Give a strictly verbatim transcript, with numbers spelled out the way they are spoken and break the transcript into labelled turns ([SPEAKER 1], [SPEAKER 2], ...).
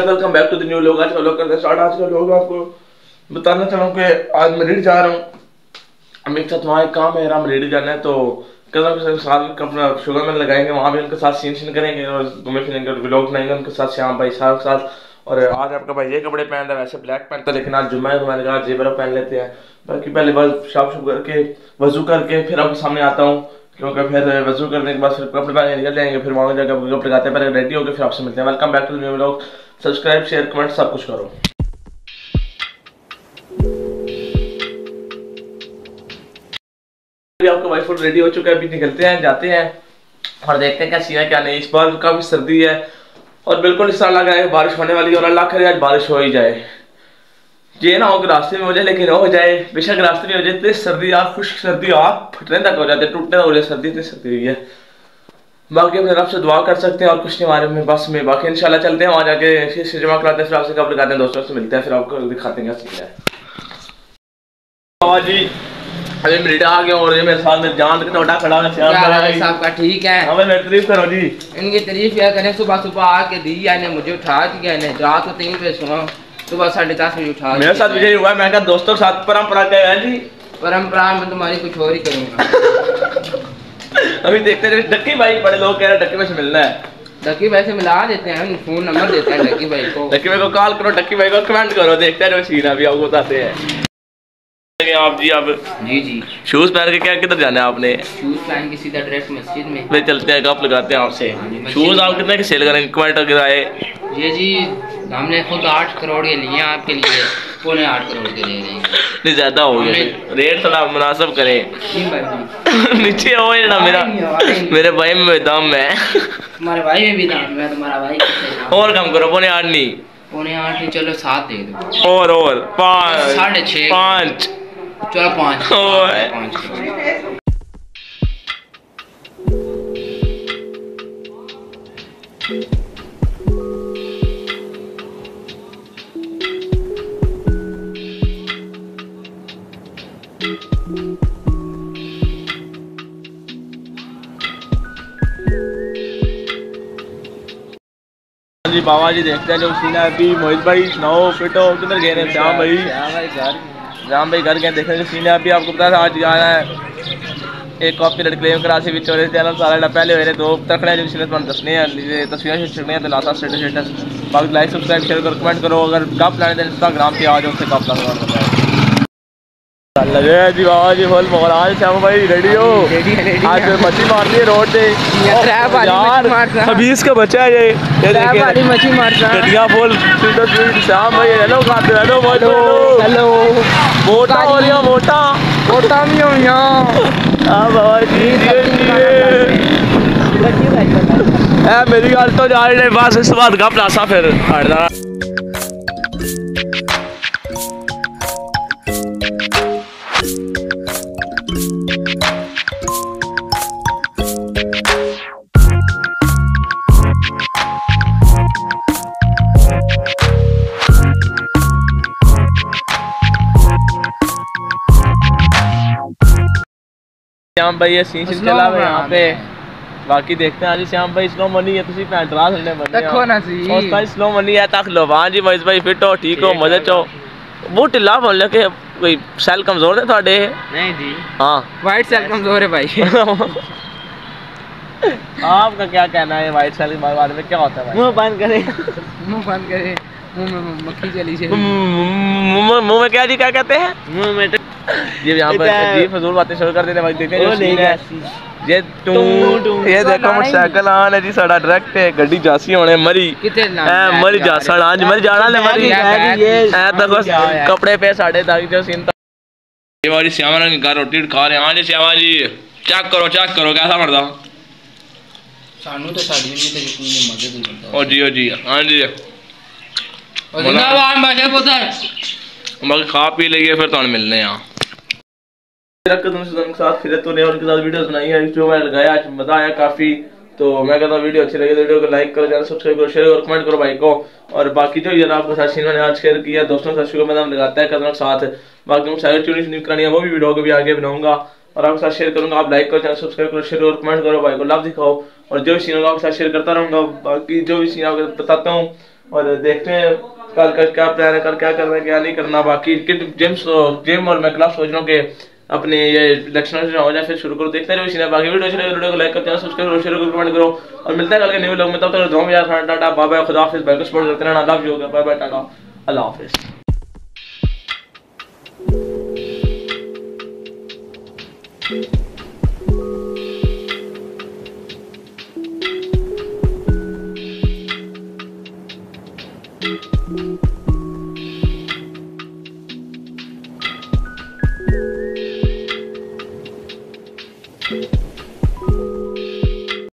[SPEAKER 1] Welcome back to the new vlog. आज का लोग करते स्टार्ट। आज का लोग आपको बताना चाहूँ कि आज मैं रीड जा रहा हूँ। मेरे साथ वहाँ एक काम है, हम रीड जाना है तो कसम के साथ अपना शुगर में लगाएंगे, वहाँ भी उनके साथ सीन सीन करेंगे और घूमे फिरेंगे, व्लॉग बनाएंगे उनके साथ, श्याम भाई साहब के साथ। और आज आपका भाई ये कपड़े पहन रहा है, वैसे ब्लैक पहनता है लेकिन आज जुम्मा है तो मैंने कहा जेबरा पहन लेते हैं। बाकी पहले बस शाप शुप करके वजू करके फिर आपके सामने आता हूँ, क्योंकि फिर वजू करने के बाद फिर कपड़े पहन निकल जाएंगे, फिर वहाँ जाकर कपड़े लगाते हैं, पहले रेडी होकर फिर आपसे मिलते हैं। Welcome back to the new vlog. Subscribe share comment सब कुछ करो। आपका वाइफ रेडी हो चुका है, अभी निकलते हैं जाते हैं और देखते हैं क्या सीन है क्या नहीं। इस बार काफी सर्दी है और बिल्कुल इस साल लगा है बारिश होने वाली है और अल्लाह करे आज बारिश हो ही जाए। ये ना हो कि रास्ते में हो जाए लेकिन हो जाए, बेशक रास्ते में हो जाए। इतनी सर्दी आप खुश्क सर्दी आप फटने तक हो जाते, टूटने तक हो जाए, सर्दी इतनी सर्दी हुई है। बाकी अपने रब से दुआ कर सकते हैं और कुछ नहीं हमारे में बस में। बाकी इंशाल्लाह चलते हैं वहाँ जाके शीश जमा कराते हैं, फिर आपसे कपड़े दिखाते हैं, दोस्तों से मिलते हैं, फिर आपको दिखाते हैं क्या सीन है। जी अभी मेरा आ गया और ये मेरे साथ में जान के टोटा खड़ा है
[SPEAKER 2] साहब का। ठीक है,
[SPEAKER 1] हमें मेरी तारीफ करो जी।
[SPEAKER 2] इनकी तारीफ क्या करें, सुबह सुबह आके दी यानी मुझे उठा दिया, रात को तीन बजे सुना, सुबह साढ़े दस बजे उठा।
[SPEAKER 1] मेरे साथ भी यही हुआ, मैं कहा दोस्तों के साथ परंपरा क्या है जी,
[SPEAKER 2] परंपरा में तुम्हारी कुछ और ही करूँगा।
[SPEAKER 1] अभी देखते हैं डक्की भाई, बड़े लोग कह रहे हैं डक्की भाई से मिलना है।
[SPEAKER 2] डक्की भाई से मिला देते हैं, फोन नंबर देते हैं डक्की भाई को।
[SPEAKER 1] डक्की भाई को कॉल करो, डक्की भाई को कमेंट करो, देखते हैं सीन अभी आपको बताते हैं। आप जी आप
[SPEAKER 2] जी जी
[SPEAKER 1] शूज पहन के क्या किधर जाना है आपने?
[SPEAKER 2] शूज पहन के सीधा डायरेक्ट मस्जिद में
[SPEAKER 1] फिर चलते हैं, गप लगाते हैं आपसे। शूज आप कितने के सेल करेंगे कमेंट गिराए?
[SPEAKER 2] ये जी हमने खुद आठ करोड़ के लिए आपके लिए पौने आठ करोड़ के ले रहे हैं।
[SPEAKER 1] नहीं ज्यादा हो गया, रेट थोड़ा मुनासिब करें। नीचे हो ना मेरा मेरे भाई में दम है,
[SPEAKER 2] तुम्हारे भाई में भी दम है, तुम्हारा भाई
[SPEAKER 1] और कम करो, पौने आठ नहीं,
[SPEAKER 2] पौने आठ नहीं, चलो सात दे दो
[SPEAKER 1] और और पाँच
[SPEAKER 2] साढ़े छः
[SPEAKER 1] पाँच
[SPEAKER 2] चलो पाँच पाँच।
[SPEAKER 1] जी बाबा जी देखते हैं जो सीन है। अभी मोहित भाई सुनाओ, फिटो किधर गए हैं? श्याम भाई श्याम भाई घर गए, देखने जो सीन है। अभी आपको पता था आज आना है एक कॉपी रेट क्लेम करा सी चौरे चैनल सारा पहले हुए दो तकड़े जो सीन तुम दसने हैं, तस्वीरें छुड़ने हैं तो लाता स्टेटस स्टेटस। बाकी लाइक सब्सक्राइब शेयर करो कमेंट करो। अगर कप लाने थे इंस्टाग्राम पे आ जाओ, उससे कप लाने लगे जी बाबा जी फुल मोहर। आज श्याम भाई रेडी हो? आज मच्छी मारनी है रोड पे यार, खबीस का बच्चा है ये, ये देखिए
[SPEAKER 2] मच्छी मारता
[SPEAKER 1] गड्डियां फुल श्याम भाई। हेलो खाते हेलो
[SPEAKER 2] हेलो
[SPEAKER 1] मोटा हो रही है, मोटा
[SPEAKER 2] मोटा भी हो यहाँ।
[SPEAKER 1] हाँ बाबा जी मेरी गल तो जा रही है, बस इस बाद गप लासा फिर हटना। श्याम भाई ये सीन चला हुआ यहाँ पे। बाकी देखते हैं आज श्याम भाई स्लो मनी है, तुसी भैन डरा सुनने बंदे
[SPEAKER 2] देखो ना सी
[SPEAKER 1] सोचता स्लो मनी है तक लो। हां जी महेश भाई फिट हो, ठीक हो, मजे चो। वो ढिला बोल लगे कोई सेल कमजोर है थोड़े? नहीं जी हां
[SPEAKER 2] वाइट सेल कमजोर है भाई।
[SPEAKER 1] आपका क्या कहना है वाइट सेल के बारे में? क्या होता है भाई? मुंह बंद करे,
[SPEAKER 2] मुंह बंद करे, मुंह में मक्खी चली जाए।
[SPEAKER 1] मुंह में क्या जी क्या कहते हैं? मुंह में ये यहाँ पर जी फजूल बातें शुरू कर देते हैं भाई। देखते हैं जो सीन है ये टू ये देखो मोटरसाइकिल आने जी साडा डायरेक्ट है गड्डी जासी होने मरी ए मरी जासा आज मरी जाना ले मरी ए देखो कपड़े पे साढ़े दागी जो सीन था। ये वाली श्यामा के घर रोटी खा रहे हैं। हां जी श्यामा जी चेक करो चेक करो कैसा मरदा
[SPEAKER 2] सानू तो साडी नहीं ते यकीन मजे दी बनदा।
[SPEAKER 1] ओ जी ओ जी हां जी
[SPEAKER 2] और जिंदाबाद बाजे पता है
[SPEAKER 1] हम खा पी लिए फिर तो मिलने हैं के साथ फिर तो ने उनके साथ वीडियोस बनाई है जो मैं लगाया, आज मजा आया काफी। तो मैं कहता हूँ वीडियो अच्छी लगी तो वीडियो को लाइक करो, चैनल सब्सक्राइब करो, शेयर करो, कमेंट करो भाई को। और बाकी जो ये आपको साथ सीन मैंने आज शेयर किया दोस्तों के साथ शुगर मैदान लगाता है कदम के साथ। बाकी सारी चुनी चुनी करानी है वो भी वीडियो को भी आगे बनाऊंगा और आपके साथ शेयर करूंगा। आप लाइक करो, चैनल सब्सक्राइब करो, शेयर करो, कमेंट करो, भाई को लव दिखाओ और जो भी सीन होगा आपके साथ शेयर करता रहूंगा। बाकी जो भी सीन आपको बताता हूँ और देखते हैं कल का क्या प्लान है, कल क्या करना है क्या नहीं करना। बाकी जिम जिम और मैं क्लास सोच रहा हूँ कि अपने ये इलेक्शन हो जाए फिर शुरू करो, देखते रहो। इसी बाकी वीडियो अच्छी वीडियो को लाइक करते हैं, सब्सक्राइब करो, शेयर करो, कमेंट करो और मिलता है कल के न्यू व्लॉग में। तब तक दुआ में याद रखना। टाटा बाय बाय, खुदा हाफिज़। भाई को सपोर्ट करते रहना। Love you. Bye bye, tata, अल्लाह हाफिज़। Thank you.